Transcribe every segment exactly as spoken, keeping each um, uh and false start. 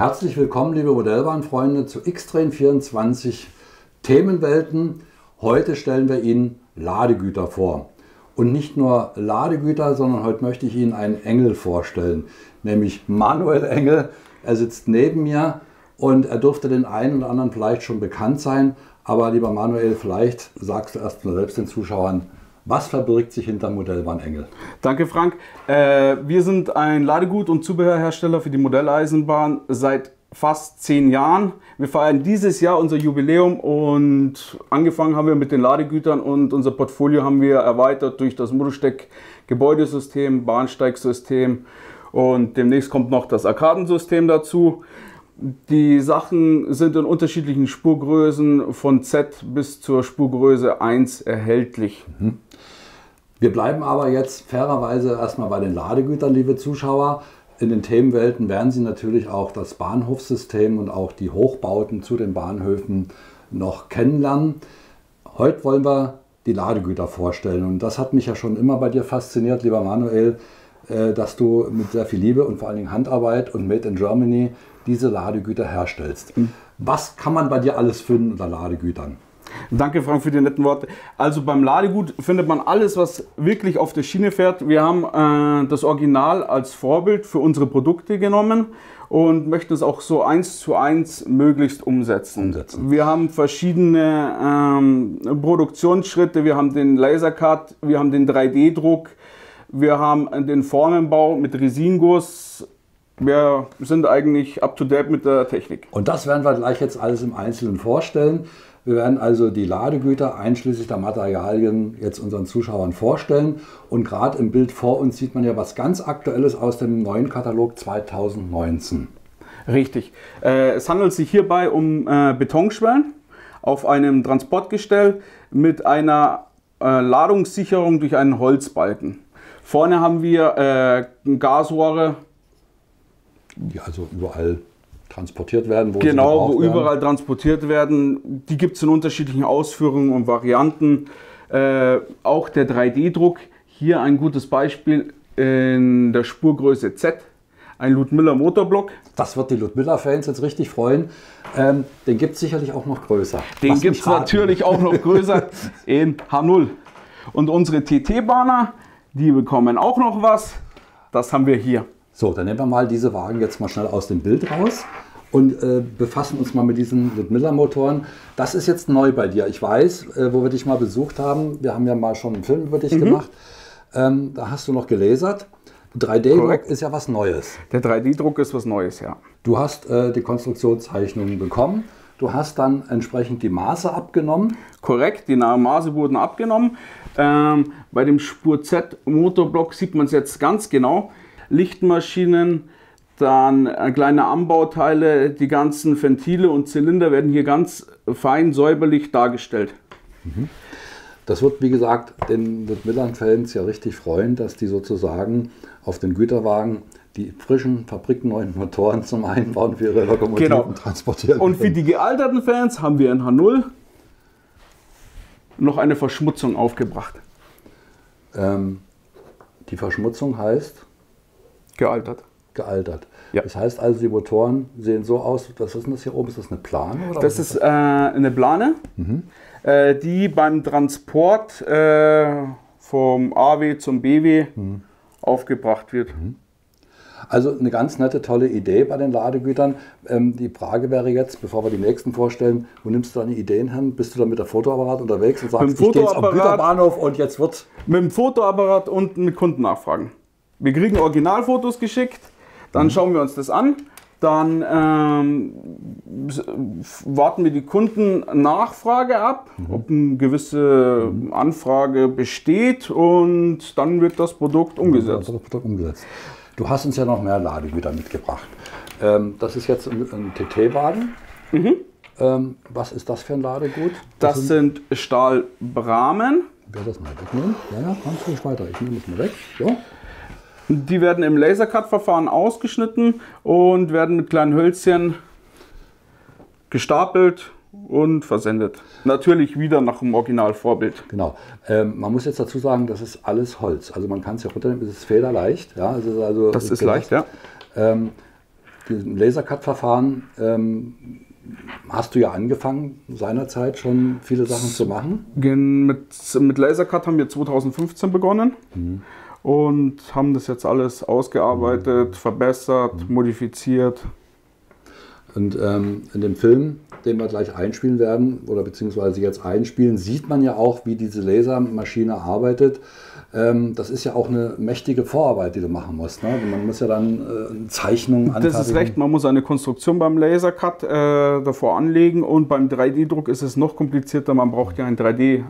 Herzlich willkommen, liebe Modellbahnfreunde, zu X-Train vierundzwanzig Themenwelten. Heute stellen wir Ihnen Ladegüter vor. Und nicht nur Ladegüter, sondern heute möchte ich Ihnen einen Engel vorstellen, nämlich Manuel Engel. Er sitzt neben mir und er dürfte den einen oder anderen vielleicht schon bekannt sein. Aber lieber Manuel, vielleicht sagst du erst mal selbst den Zuschauern, was verbirgt sich hinter Modellbahn Engel? Danke, Frank. Äh, wir sind ein Ladegut- und Zubehörhersteller für die Modelleisenbahn seit fast zehn Jahren. Wir feiern dieses Jahr unser Jubiläum und angefangen haben wir mit den Ladegütern und unser Portfolio haben wir erweitert durch das Modelsteck-Gebäudesystem, Bahnsteigsystem und demnächst kommt noch das Arkadensystem dazu. Die Sachen sind in unterschiedlichen Spurgrößen von Z bis zur Spurgröße eins erhältlich. Mhm. Wir bleiben aber jetzt fairerweise erstmal bei den Ladegütern, liebe Zuschauer. In den Themenwelten werden Sie natürlich auch das Bahnhofssystem und auch die Hochbauten zu den Bahnhöfen noch kennenlernen. Heute wollen wir die Ladegüter vorstellen und das hat mich ja schon immer bei dir fasziniert, lieber Manuel, dass du mit sehr viel Liebe und vor allen Dingen Handarbeit und Made in Germany diese Ladegüter herstellst. Was kann man bei dir alles finden unter Ladegütern? Danke, Frank, für die netten Worte. Also beim Ladegut findet man alles, was wirklich auf der Schiene fährt. Wir haben äh, das Original als Vorbild für unsere Produkte genommen und möchten es auch so eins zu eins möglichst umsetzen. umsetzen. Wir haben verschiedene ähm, Produktionsschritte. Wir haben den Lasercut, wir haben den drei D Druck, wir haben den Formenbau mit Resinguss. Wir sind eigentlich up to date mit der Technik. Und das werden wir gleich jetzt alles im Einzelnen vorstellen. Wir werden also die Ladegüter einschließlich der Materialien jetzt unseren Zuschauern vorstellen. Und gerade im Bild vor uns sieht man ja was ganz Aktuelles aus dem neuen Katalog zweitausendneunzehn. Richtig. Äh, es handelt sich hierbei um äh, Betonschwellen auf einem Transportgestell mit einer äh, Ladungssicherung durch einen Holzbalken. Vorne haben wir äh, Gasrohre, die also überall transportiert werden, wo genau, sie wo werden. überall transportiert werden. Die gibt es in unterschiedlichen Ausführungen und Varianten. Äh, auch der drei D Druck, hier ein gutes Beispiel in der Spurgröße Z, ein Ludmilla Motorblock. Das wird die Ludmilla-Fans jetzt richtig freuen. Ähm, den gibt es sicherlich auch noch größer. Den gibt es natürlich auch noch größer in H null. Und unsere T T-Bahner, die bekommen auch noch was. Das haben wir hier. So, dann nehmen wir mal diese Wagen jetzt mal schnell aus dem Bild raus und äh, befassen uns mal mit diesen Ludmilla-Motoren. Das ist jetzt neu bei dir. Ich weiß, äh, wo wir dich mal besucht haben, wir haben ja mal schon einen Film über dich mhm. gemacht, ähm, da hast du noch gelasert. drei D Druck ist ja was Neues. Der drei D Druck ist was Neues, ja. Du hast äh, die Konstruktionszeichnungen bekommen, du hast dann entsprechend die Maße abgenommen. Korrekt, die Maße wurden abgenommen. Ähm, bei dem Spur Z Motorblock sieht man es jetzt ganz genau. Lichtmaschinen, dann kleine Anbauteile, die ganzen Ventile und Zylinder werden hier ganz fein säuberlich dargestellt. Das wird, wie gesagt, den Ludmilla-Fans ja richtig freuen, dass die sozusagen auf den Güterwagen die frischen, fabrikneuen Motoren zum Einbauen für ihre Lokomotiven genau. transportieren können. Und für die gealterten Fans haben wir in H null noch eine Verschmutzung aufgebracht. Ähm, die Verschmutzung heißt? Gealtert. Gealtert. Ja. Das heißt also, die Motoren sehen so aus, was ist denn das hier oben? Ist das eine Plane? Oder das ist äh, eine Plane, mhm. äh, die beim Transport äh, vom A W zum B W mhm. aufgebracht wird. Mhm. Also eine ganz nette, tolle Idee bei den Ladegütern. Ähm, die Frage wäre jetzt, bevor wir die nächsten vorstellen, wo nimmst du deine Ideen hin? Bist du dann mit der Fotoapparat unterwegs und sagst, ich gehe jetzt am Güterbahnhof und jetzt wird... Mit dem Fotoapparat und mit Kundennachfragen. Wir kriegen Originalfotos geschickt, dann mhm. schauen wir uns das an, dann ähm, warten wir die Kundennachfrage ab, mhm. ob eine gewisse mhm. Anfrage besteht und dann wird das Produkt umgesetzt. Das Produkt umgesetzt. Du hast uns ja noch mehr Ladegüter mitgebracht. Ähm, das ist jetzt ein, ein T T-Wagen. Mhm. Ähm, was ist das für ein Ladegut? Das, das sind Stahlbramen. Ich werde das mal wegnehmen. Ja, ja, kannst du weiter. Ich nehme es mal weg. So. Die werden im Lasercut-Verfahren ausgeschnitten und werden mit kleinen Hölzchen gestapelt und versendet. Natürlich wieder nach dem Originalvorbild. Genau. Ähm, man muss jetzt dazu sagen, das ist alles Holz. Also man kann es ja runternehmen, es ist federleicht. Ja, es ist also das ist leicht, ja. Ähm, diesem Lasercut-Verfahren ähm, hast du ja angefangen, seinerzeit schon viele Sachen zu machen. Mit, mit Lasercut haben wir zweitausendfünfzehn begonnen Mhm. und haben das jetzt alles ausgearbeitet, verbessert, Mhm. modifiziert. Und ähm, in dem Film, den wir gleich einspielen werden, oder beziehungsweise jetzt einspielen, sieht man ja auch, wie diese Lasermaschine arbeitet. Ähm, das ist ja auch eine mächtige Vorarbeit, die du machen musst. Ne? Man muss ja dann äh, Zeichnungen anfertigen. Das ist recht, man muss eine Konstruktion beim Lasercut äh, davor anlegen und beim drei D Druck ist es noch komplizierter. Man braucht ja ein drei D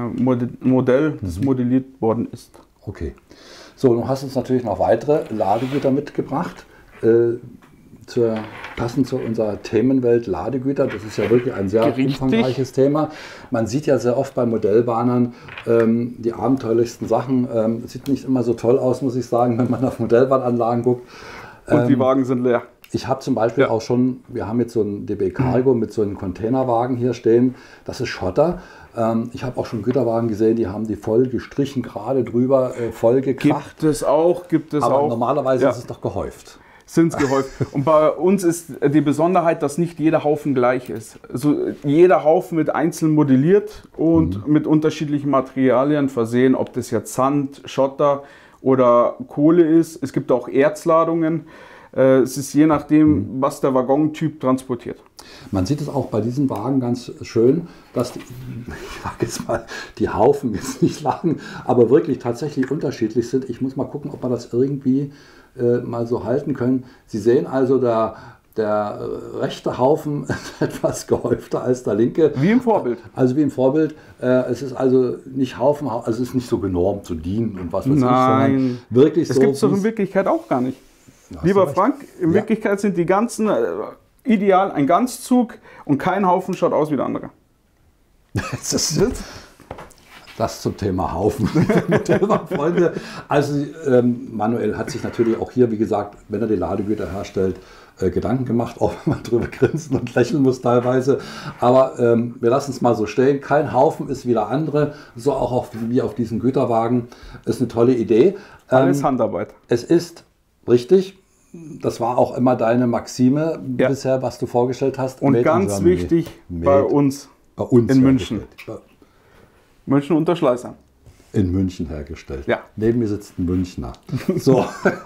Modell, das mhm. modelliert worden ist. Okay. So, du hast uns natürlich noch weitere Ladegüter mitgebracht. Äh, Zur, passend zu unserer Themenwelt Ladegüter. Das ist ja wirklich ein sehr Richtig. umfangreiches Thema. Man sieht ja sehr oft bei Modellbahnern ähm, die abenteuerlichsten Sachen. Ähm, sieht nicht immer so toll aus, muss ich sagen, wenn man auf Modellbahnanlagen guckt. Und ähm, die Wagen sind leer. Ich habe zum Beispiel Ja. auch schon, wir haben jetzt so einen D B Cargo mit so einem Containerwagen hier stehen. Das ist Schotter. Ähm, ich habe auch schon Güterwagen gesehen, die haben die voll gestrichen, gerade drüber, äh, voll gekracht. Gibt es auch, gibt es Aber auch. normalerweise Ja. ist es doch gehäuft. Sind es gehäuft. Und bei uns ist die Besonderheit, dass nicht jeder Haufen gleich ist. Also jeder Haufen wird einzeln modelliert und mhm. mit unterschiedlichen Materialien versehen, ob das jetzt Sand, Schotter oder Kohle ist. Es gibt auch Erzladungen. Es ist je nachdem, mhm. was der Waggontyp transportiert. Man sieht es auch bei diesen Wagen ganz schön, dass die, ich sag jetzt mal, die Haufen jetzt nicht lagen, aber wirklich tatsächlich unterschiedlich sind. Ich muss mal gucken, ob wir das irgendwie äh, mal so halten können. Sie sehen also, der, der rechte Haufen ist etwas gehäufter als der linke. Wie im Vorbild. Also wie im Vorbild. Äh, es ist also nicht Haufen, also es ist nicht so genormt zu dienen und was weiß Nein. ich, sondern wirklich das so. gibt es doch in Wirklichkeit auch gar nicht. Lieber Frank, in Ja. Wirklichkeit sind die ganzen äh, ideal ein Ganzzug und kein Haufen schaut aus wie der andere. Das, ist, das zum Thema Haufen. Freunde. Also ähm, Manuel hat sich natürlich auch hier, wie gesagt, wenn er die Ladegüter herstellt, äh, Gedanken gemacht, auch wenn man drüber grinsen und lächeln muss teilweise. Aber ähm, wir lassen es mal so stehen. Kein Haufen ist wie der andere, so auch auf, wie auf diesen Güterwagen. Ist eine tolle Idee. Alles Ähm, Handarbeit. Es ist richtig. Das war auch immer deine Maxime Ja. bisher, was du vorgestellt hast. Und Made in ganz Germany. wichtig Made bei uns, bei uns in München. hergestellt. München unter Schleißern. In München hergestellt. Ja. Neben mir sitzt ein Münchner. So.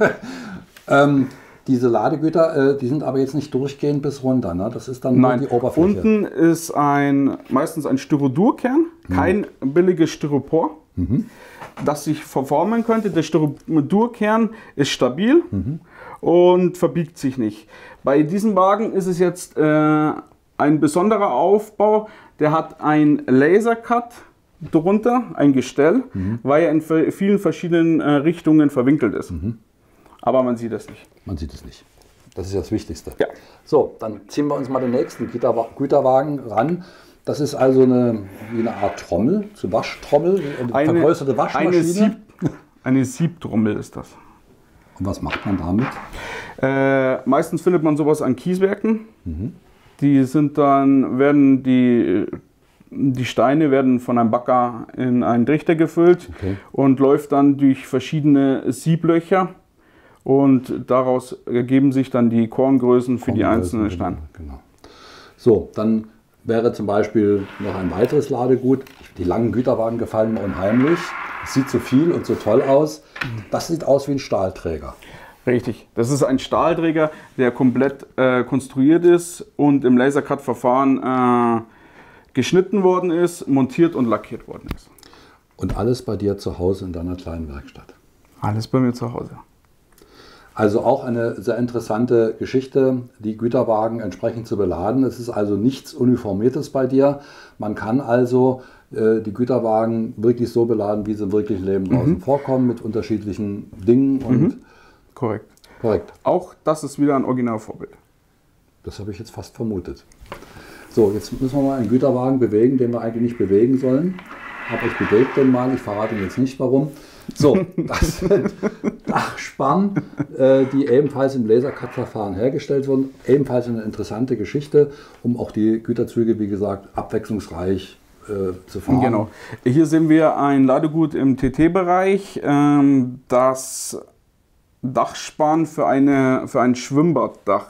ähm, diese Ladegüter, äh, die sind aber jetzt nicht durchgehend bis runter. Ne? Das ist dann Nein, nur die Oberfläche. unten ist ein, meistens ein Styrodurkern, kein billiges Styropor, Mhm. das sich verformen könnte. Der Styrodurkern ist stabil Mhm. und verbiegt sich nicht. Bei diesem Wagen ist es jetzt äh, ein besonderer Aufbau. Der hat ein Lasercut drunter, ein Gestell, Mhm. weil er in v- vielen verschiedenen äh, Richtungen verwinkelt ist. Mhm. Aber man sieht es nicht. Man sieht es nicht. Das ist ja das Wichtigste. Ja. So, dann ziehen wir uns mal den nächsten Güterwa Güterwagen ran. Das ist also eine, wie eine Art Trommel, so Waschtrommel, eine, Eine- vergrößerte Waschmaschine. Eine, Sieb, eine Siebtrommel ist das. Und was macht man damit? Äh, meistens findet man sowas an Kieswerken. Mhm. Die sind dann, werden die, die Steine werden von einem Bagger in einen Trichter gefüllt Okay. und läuft dann durch verschiedene Sieblöcher. Und daraus ergeben sich dann die Korngrößen für die einzelnen Steine. Genau. So, dann wäre zum Beispiel noch ein weiteres Ladegut. Die langen Güterwagen gefallen mir unheimlich. Es sieht so viel und so toll aus. Das sieht aus wie ein Stahlträger. Richtig. Das ist ein Stahlträger, der komplett äh, konstruiert ist und im Lasercut-Verfahren äh, geschnitten worden ist, montiert und lackiert worden ist. Und alles bei dir zu Hause in deiner kleinen Werkstatt. Alles bei mir zu Hause. Also auch eine sehr interessante Geschichte, die Güterwagen entsprechend zu beladen. Es ist also nichts Uniformiertes bei dir. Man kann also äh, die Güterwagen wirklich so beladen, wie sie im wirklichen Leben draußen vorkommen, mit unterschiedlichen Dingen. Und Mhm. Korrekt. korrekt, Auch das ist wieder ein Originalvorbild. das habe ich jetzt fast vermutet. So, jetzt müssen wir mal einen Güterwagen bewegen, den wir eigentlich nicht bewegen sollen. Aber ich bewege den mal, ich verrate Ihnen jetzt nicht warum. So, das sind Dachsparren, äh, die ebenfalls im Lasercut-Verfahren hergestellt wurden. Ebenfalls eine interessante Geschichte, um auch die Güterzüge, wie gesagt, abwechslungsreich äh, zu fahren. Genau. Hier sehen wir ein Ladegut im T T-Bereich, ähm, das Dachspan für, eine, für ein Schwimmbaddach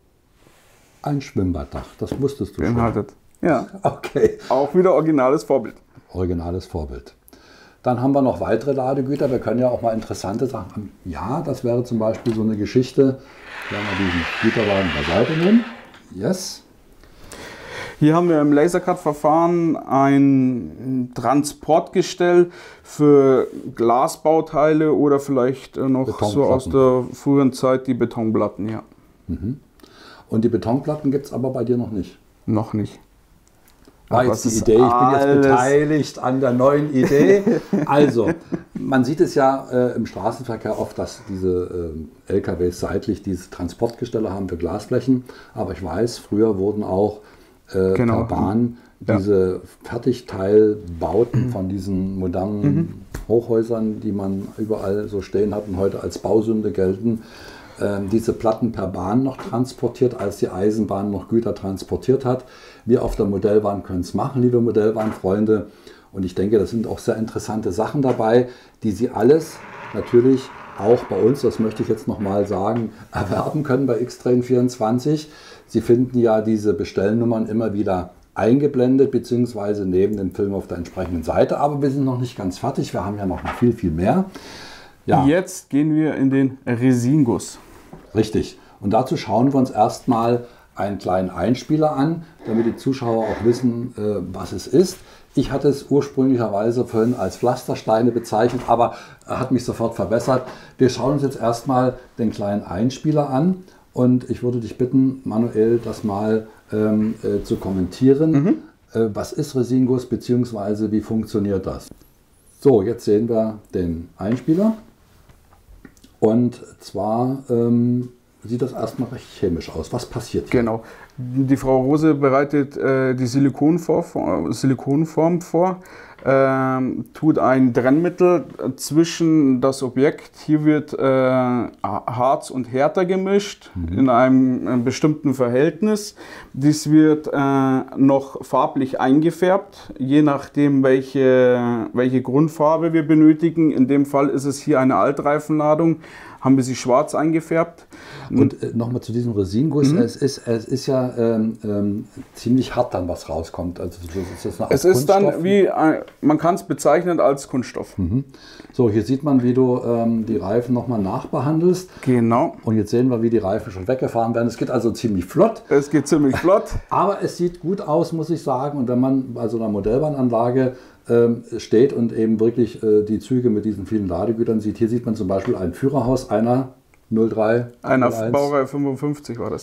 Ein Schwimmbaddach, das wusstest du schon. beinhaltet. Ja, Okay, auch wieder originales Vorbild. originales Vorbild. Dann haben wir noch weitere Ladegüter. Wir können ja auch mal interessante Sachen haben. Ja, das wäre zum Beispiel so eine Geschichte. Wenn wir diesen Güterwagen beiseite nehmen. Yes. Hier haben wir im Lasercut-Verfahren ein Transportgestell für Glasbauteile oder vielleicht äh, noch so aus der früheren Zeit die Betonplatten. Ja, Und die Betonplatten gibt es aber bei dir noch nicht. noch nicht. War Aber jetzt es die ist Idee, ich bin jetzt alles- beteiligt an der neuen Idee. Also, man sieht es ja äh, im Straßenverkehr oft, dass diese äh, L K Ws seitlich diese Transportgestelle haben für Glasflächen. Aber ich weiß, früher wurden auch äh, Genau. per Bahn Ja. diese Fertigteilbauten von diesen modernen Hochhäusern, die man überall so stehen hat und heute als Bausünde gelten, ähm, diese Platten per Bahn noch transportiert, als die Eisenbahn noch Güter transportiert hat. Wir auf der Modellbahn können es machen, liebe Modellbahnfreunde. Und ich denke, das sind auch sehr interessante Sachen dabei, die Sie alles natürlich auch bei uns, das möchte ich jetzt nochmal sagen, erwerben können bei X Train vierundzwanzig. Sie finden ja diese Bestellnummern immer wieder eingeblendet, beziehungsweise neben dem Film auf der entsprechenden Seite. Aber wir sind noch nicht ganz fertig, wir haben ja noch viel, viel mehr. Ja. Jetzt gehen wir in den Resinguss. Richtig. Und dazu schauen wir uns erstmal einen kleinen Einspieler an, damit die Zuschauer auch wissen, äh, was es ist. Ich hatte es ursprünglicherweise vorhin als Pflastersteine bezeichnet, aber er hat mich sofort verbessert. Wir schauen uns jetzt erstmal den kleinen Einspieler an und ich würde dich bitten, Manuel, das mal ähm, äh, zu kommentieren. Mhm. Äh, was ist Resinguss bzw. wie funktioniert das? So, jetzt sehen wir den Einspieler. Und zwar ähm, sieht das erstmal recht chemisch aus. Was passiert hier? Genau. Die Frau Rose bereitet äh, die Silikonform, Silikonform vor, ähm, tut ein Trennmittel zwischen das Objekt. Hier wird äh, Harz und Härter gemischt mhm. in einem, einem bestimmten Verhältnis. Dies wird äh, noch farblich eingefärbt, je nachdem, welche, welche Grundfarbe wir benötigen. In dem Fall ist es hier eine Altreifenladung. Haben wir sie schwarz eingefärbt. Und äh, nochmal zu diesem Resinguss, mhm. es, ist, es ist ja ähm, ähm, ziemlich hart dann, was rauskommt. Also, ist das eine Art es ist Kunststoff? dann wie, ein, man kann es bezeichnen als Kunststoff. Mhm. So, hier sieht man, wie du ähm, die Reifen nochmal nachbehandelst. Genau. Und jetzt sehen wir, wie die Reifen schon weggefahren werden. Es geht also ziemlich flott. Es geht ziemlich flott. Aber es sieht gut aus, muss ich sagen. Und wenn man bei so einer Modellbahnanlage ähm, steht und eben wirklich äh, die Züge mit diesen vielen Ladegütern sieht, hier sieht man zum Beispiel ein Führerhaus einer null drei. Einer null eins. Baureihe fünfundfünfzig war das.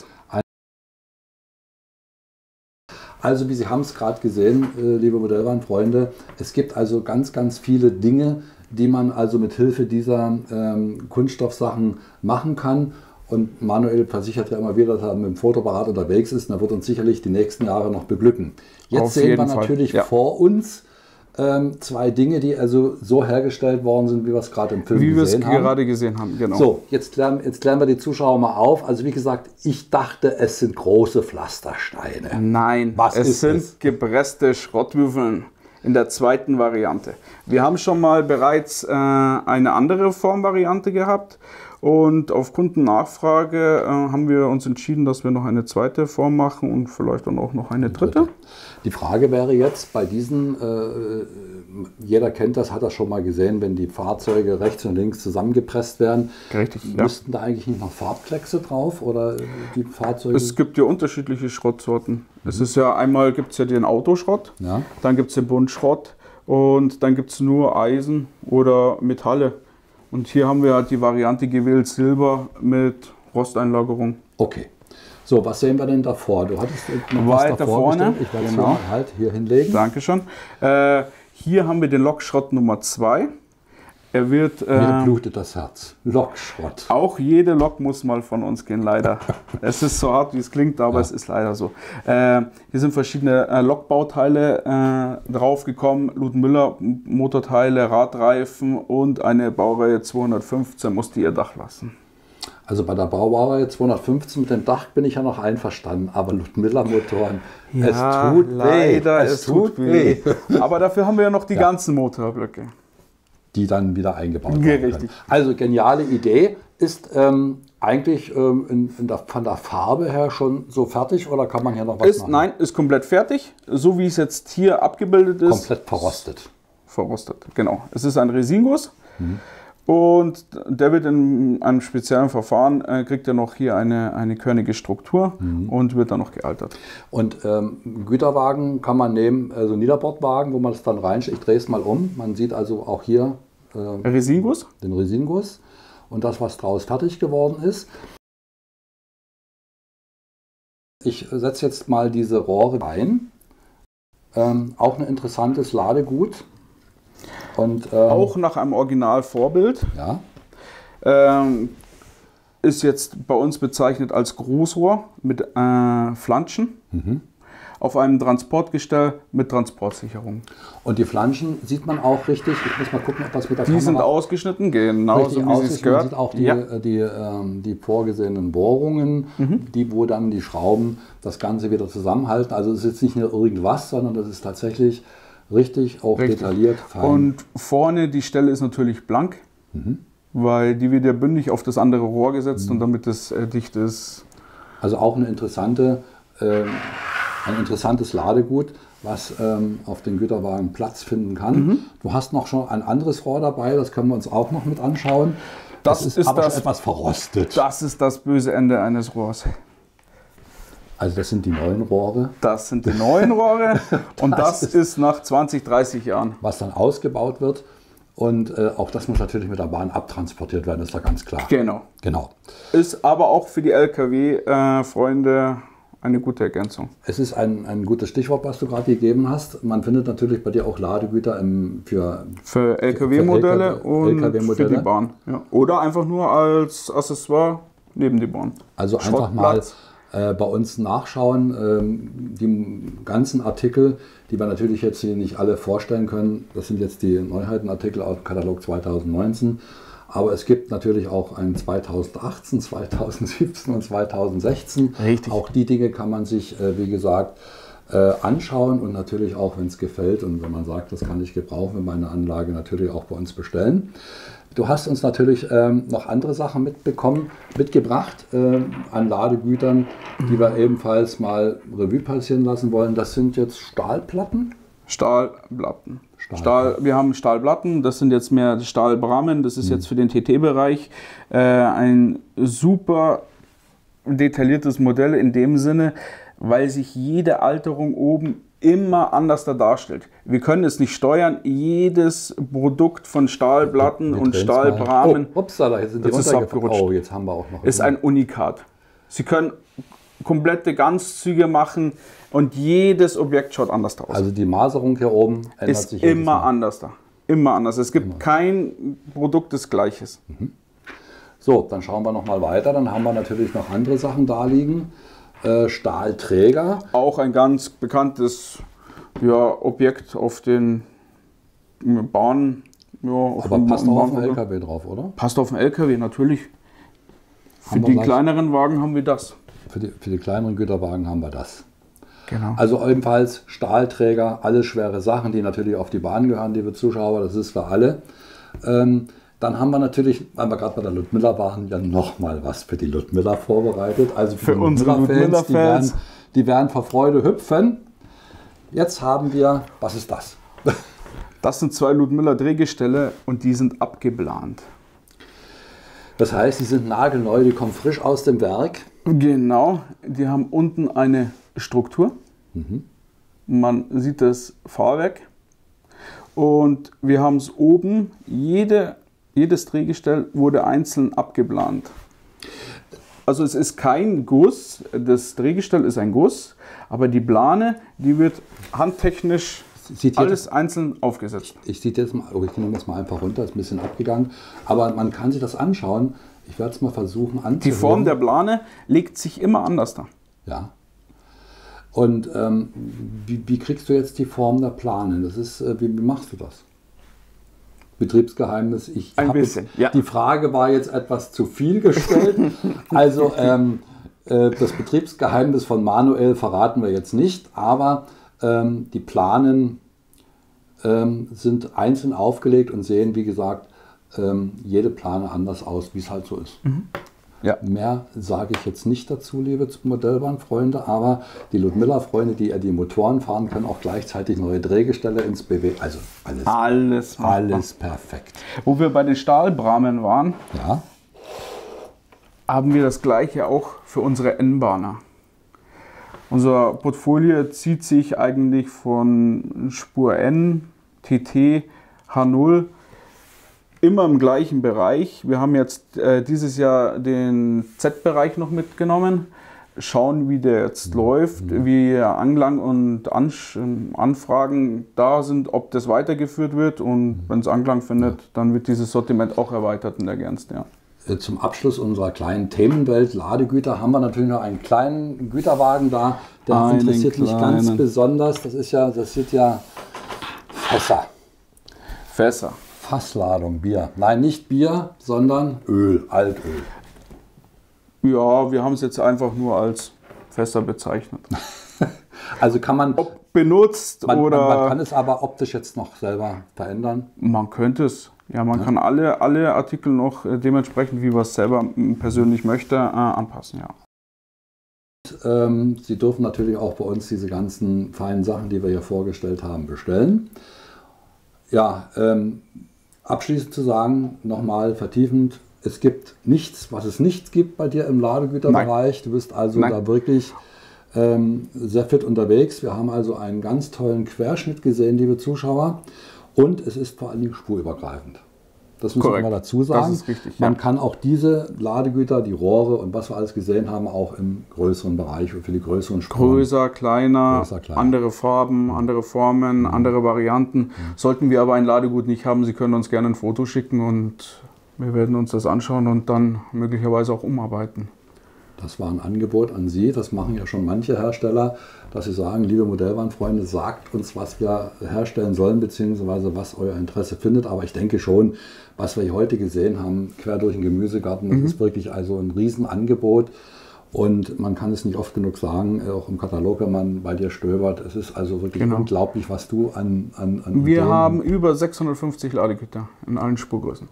Also wie Sie haben es gerade gesehen, äh, liebe Modellbahnfreunde, es gibt also ganz, ganz viele Dinge, die man also mit Hilfe dieser ähm, Kunststoffsachen machen kann. Und Manuel versichert ja immer wieder, dass er mit dem Fotoapparat unterwegs ist und er wird uns sicherlich die nächsten Jahre noch beglücken. Jetzt Auf sehen jeden wir Fall. natürlich Ja. vor uns ähm, zwei Dinge, die also so hergestellt worden sind, wie wir es gerade im Film Wie wir es gesehen haben. gerade gesehen haben, genau. So, jetzt klären, jetzt klären wir die Zuschauer mal auf. Also wie gesagt, ich dachte, es sind große Pflastersteine. Nein, Was es ist sind es? gepresste Schrottwürfeln in der zweiten Variante. Wir haben schon mal bereits äh, eine andere Formvariante gehabt und auf Kundennachfrage äh, haben wir uns entschieden, dass wir noch eine zweite Form machen und vielleicht dann auch noch eine dritte. Die Frage wäre jetzt bei diesen, äh, jeder kennt das, hat das schon mal gesehen, wenn die Fahrzeuge rechts und links zusammengepresst werden. Richtig, ja. Müssten da eigentlich nicht noch Farbkleckse drauf oder die Fahrzeuge? Es gibt ja unterschiedliche Schrottsorten. Es ist ja einmal gibt es ja den Autoschrott, Ja. dann gibt es den Buntschrott und dann gibt es nur Eisen oder Metalle. Und hier haben wir halt die Variante gewählt Silber mit Rosteinlagerung. Okay. So, was sehen wir denn davor? Du hattest noch was Weiter davor vorne. bestimmt. Ich werde es Genau. mal halt hier hinlegen. Dankeschön. Äh, hier haben wir den Lokschrott Nummer zwei. Er wird Mir äh, blutet das Herz. Lokschrott. auch jede Lok muss mal von uns gehen, leider. Es ist so hart, wie es klingt, aber Ja. es ist leider so. Äh, hier sind verschiedene äh, Lokbauteile äh, draufgekommen. Ludmüller Motorteile, Radreifen und eine Baureihe zweihundertfünfzehn musste ihr Dach lassen. Also bei der Baureihe zweihundertfünfzehn mit dem Dach bin ich ja noch einverstanden, aber Ludmilla-Motoren, es tut leider, weh. es, tut weh. Aber dafür haben wir ja noch die Ja. ganzen Motorblöcke. die dann wieder eingebaut Ja, werden richtig. können. Also geniale Idee. Ist ähm, eigentlich ähm, in, in der, von der Farbe her schon so fertig oder kann man hier noch was Ist, machen? nein, ist komplett fertig, so wie es jetzt hier abgebildet ist. Komplett verrostet. Verrostet, genau. Es ist ein Resinguss mhm. und der wird in einem speziellen Verfahren, äh, kriegt er noch hier eine, eine körnige Struktur mhm. und wird dann noch gealtert. Und ähm, Güterwagen kann man nehmen, also Niederbordwagen, wo man es dann reinstellt. Ich drehe es mal um. Man sieht also auch hier äh, Resinguss. den Resinguss und das, was draus fertig geworden ist. Ich setze jetzt mal diese Rohre rein. Ähm, auch ein interessantes Ladegut. Und, ähm, auch nach einem Originalvorbild. Ja. Ähm, ist jetzt bei uns bezeichnet als Großrohr mit äh, Flanschen. Mhm. Auf einem Transportgestell mit Transportsicherung. Und die Flanschen sieht man auch richtig. Ich muss mal gucken, ob das mit der die Kamera... Die sind ausgeschnitten, genau so wie es gehört. Man sieht auch die, ja. die, ähm, die vorgesehenen Bohrungen, mhm. die, wo dann die Schrauben das Ganze wieder zusammenhalten. Also es ist jetzt nicht nur irgendwas, sondern das ist tatsächlich richtig, auch richtig. Detailliert. Fein. Und vorne die Stelle ist natürlich blank, mhm. weil die wird ja bündig auf das andere Rohr gesetzt mhm. und damit es äh, dicht ist. Also auch eine interessante... Ähm, Ein interessantes Ladegut, was ähm, auf den Güterwagen Platz finden kann. Mhm. Du hast noch schon ein anderes Rohr dabei, das können wir uns auch noch mit anschauen. Das, das ist, ist aber das, etwas verrostet. Das ist das böse Ende eines Rohrs. Also das sind die neuen Rohre? Das sind die neuen Rohre und das, das ist, ist nach zwanzig, dreißig Jahren. Was dann ausgebaut wird und äh, auch das muss natürlich mit der Bahn abtransportiert werden, ist da ganz klar. Genau. Genau. Ist aber auch für die L K W-Freunde äh, eine gute Ergänzung. Es ist ein, ein gutes Stichwort, was du gerade gegeben hast. Man findet natürlich bei dir auch Ladegüter im, für, für L K W-Modelle und L K W-Modelle. Für die Bahn. Ja. Oder einfach nur als Accessoire neben die Bahn. Also einfach mal äh, bei uns nachschauen. Ähm, die ganzen Artikel, die wir natürlich jetzt hier nicht alle vorstellen können, das sind jetzt die Neuheitenartikel aus dem Katalog zweitausendneunzehn. Aber es gibt natürlich auch ein zweitausendachtzehn, zweitausendsiebzehn und zweitausendsechzehn. Richtig. Auch die Dinge kann man sich, äh, wie gesagt, äh, anschauen und natürlich auch, wenn es gefällt und wenn man sagt, das kann ich gebrauchen in meiner Anlage, natürlich auch bei uns bestellen. Du hast uns natürlich ähm, noch andere Sachen mitbekommen, mitgebracht äh, an Ladegütern, die wir ebenfalls mal Revue passieren lassen wollen. Das sind jetzt Stahlplatten? Stahlplatten. Stahl, wir haben Stahlplatten, das sind jetzt mehr Stahlbramen, das ist mhm. jetzt für den T T-Bereich äh, ein super detailliertes Modell in dem Sinne, weil sich jede Alterung oben immer anders da darstellt. Wir können es nicht steuern, jedes Produkt von Stahlplatten wir, wir und Stahlbramen, oh, upsala, jetzt sind die das ist abgerutscht. Oh, jetzt haben wir auch noch ist ein Unikat. Sie können komplette Ganzzüge machen und jedes Objekt schaut anders aus. Also die Maserung hier oben ändert ist sich immer anders da. Immer anders. Es gibt immer. Kein Produkt des Gleiches. Mhm. So, dann schauen wir noch mal weiter. Dann haben wir natürlich noch andere Sachen da liegen. Äh, Stahlträger. Auch ein ganz bekanntes ja, Objekt auf den Bahnen. Ja, auf Aber passt auch auf den L K W drauf, oder? Passt auf den L K W, natürlich. Für die kleineren Wagen haben wir das. Für die, für die kleineren Güterwagen haben wir das. Genau. Also ebenfalls Stahlträger, alles schwere Sachen, die natürlich auf die Bahn gehören, liebe Zuschauer, das ist für alle. Ähm, dann haben wir natürlich, weil wir gerade bei der Ludmilla waren, ja nochmal was für die Ludmilla vorbereitet. Also für, für unsere Ludmilla-Fans, die, werden, die werden vor Freude hüpfen. Jetzt haben wir, was ist das? Das sind zwei Ludmilla-Drehgestelle und die sind abgeplant. Das heißt, die sind nagelneu, die kommen frisch aus dem Werk. Genau, die haben unten eine Struktur. Mhm. Man sieht das Fahrwerk. Und wir haben es oben, jede, jedes Drehgestell wurde einzeln abgeplant. Also es ist kein Guss, das Drehgestell ist ein Guss, aber die Plane, die wird handtechnisch Sieht alles einzeln aufgesetzt. Ich sehe jetzt mal, oh, ich nehme das mal einfach runter, ist ein bisschen abgegangen, aber man kann sich das anschauen. Ich werde es mal versuchen anzuhören. Die Form der Plane legt sich immer anders da. Ja. Und ähm, wie, wie kriegst du jetzt die Form der Plane? Das ist, äh, wie, wie machst du das? Betriebsgeheimnis. Ich ein bisschen, jetzt, ja. Die Frage war jetzt etwas zu viel gestellt. Also ähm, äh, das Betriebsgeheimnis von Manuel verraten wir jetzt nicht, aber ähm, die Planen ähm, sind einzeln aufgelegt und sehen, wie gesagt, ähm, jede Plane anders aus, wie es halt so ist. Mhm. Ja. Mehr sage ich jetzt nicht dazu, liebe Modellbahnfreunde, aber die Ludmilla-Freunde, die ja die Motoren fahren, können auch gleichzeitig neue Drehgestelle ins B W. Also alles, Alles, alles perfekt. Wo wir bei den Stahlbramen waren, Ja, haben wir das gleiche auch für unsere N-Bahner. Unser Portfolio zieht sich eigentlich von Spur N, T T, H null, immer im gleichen Bereich. Wir haben jetzt äh, dieses Jahr den Z-Bereich noch mitgenommen, schauen, wie der jetzt mhm. läuft, wie Anklang und Ansch Anfragen da sind, ob das weitergeführt wird, und mhm. wenn es Anklang findet, ja. dann wird dieses Sortiment auch erweitert und ergänzt. Ja. Zum Abschluss unserer kleinen Themenwelt Ladegüter haben wir natürlich noch einen kleinen Güterwagen da, der einen interessiert mich kleinen. ganz besonders. Das ist ja, das sind ja Fässer. Fässer. Fassladung Bier. Nein, nicht Bier, sondern Öl, Altöl. Ja, wir haben es jetzt einfach nur als Fässer bezeichnet. Also kann man, Ob benutzt man, oder... Man, man kann es aber optisch jetzt noch selber verändern. Man könnte es. Ja, man ja. kann alle, alle Artikel noch dementsprechend, wie man es selber persönlich möchte, äh, anpassen. Ja. Und, ähm, Sie dürfen natürlich auch bei uns diese ganzen feinen Sachen, die wir hier vorgestellt haben, bestellen. Ja, ähm, abschließend zu sagen, nochmal vertiefend, es gibt nichts, was es nicht gibt bei dir im Ladegüterbereich. Nein. Du bist also Nein. da wirklich ähm, sehr fit unterwegs. Wir haben also einen ganz tollen Querschnitt gesehen, liebe Zuschauer. Und es ist vor allen Dingen spurübergreifend. Das muss man mal dazu sagen. Das ist richtig, man ja. kann auch diese Ladegüter, die Rohre und was wir alles gesehen haben, auch im größeren Bereich und für die größeren Spuren. Größer, kleiner, Größer, kleiner. andere Farben, andere Formen, mhm. andere Varianten. Mhm. Sollten wir aber ein Ladegut nicht haben, Sie können uns gerne ein Foto schicken und wir werden uns das anschauen und dann möglicherweise auch umarbeiten. Das war ein Angebot an Sie, das machen ja schon manche Hersteller, dass sie sagen, liebe Modellbahnfreunde, sagt uns, was wir herstellen sollen, beziehungsweise was euer Interesse findet. Aber ich denke schon, was wir hier heute gesehen haben, quer durch den Gemüsegarten, das mhm. ist wirklich also ein Riesenangebot. Und man kann es nicht oft genug sagen, auch im Katalog, wenn man bei dir stöbert. Es ist also wirklich genau. unglaublich, was du an, an, an Wir Ideen haben über sechshundertfünfzig Ladegüter in allen Spurgrößen.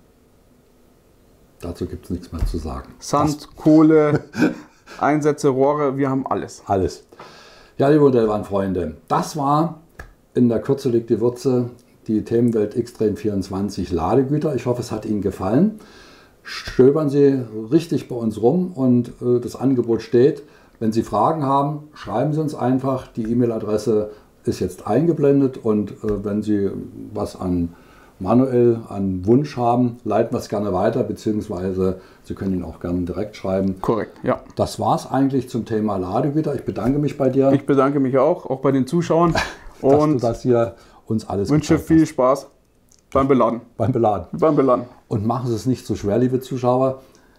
Dazu gibt es nichts mehr zu sagen. Sand, das Kohle, Einsätze, Rohre, wir haben alles. Alles. Ja, liebe Modellbahnfreunde, das war in der Kürze liegt die Würze, die Themenwelt X-Train vierundzwanzig Ladegüter. Ich hoffe, es hat Ihnen gefallen. Stöbern Sie richtig bei uns rum und äh, das Angebot steht. Wenn Sie Fragen haben, schreiben Sie uns einfach. Die E-Mail-Adresse ist jetzt eingeblendet und äh, wenn Sie was an Manuel an Wunsch haben, leiten wir es gerne weiter, beziehungsweise Sie können ihn auch gerne direkt schreiben. Korrekt, ja. Das war es eigentlich zum Thema Ladegüter. Ich bedanke mich bei dir. Ich bedanke mich auch, auch bei den Zuschauern. dass und du das hier uns alles wünsche viel hast. Spaß beim Beladen. Beim Beladen. Beim Beladen. Und machen Sie es nicht so schwer, liebe Zuschauer.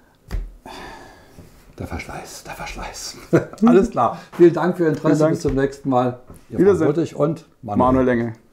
Der Verschleiß, der Verschleiß. Alles klar. Vielen Dank für Ihr Interesse. Bis zum nächsten Mal. Ihr Wiedersehen. Und Manuel. Manuel Enge.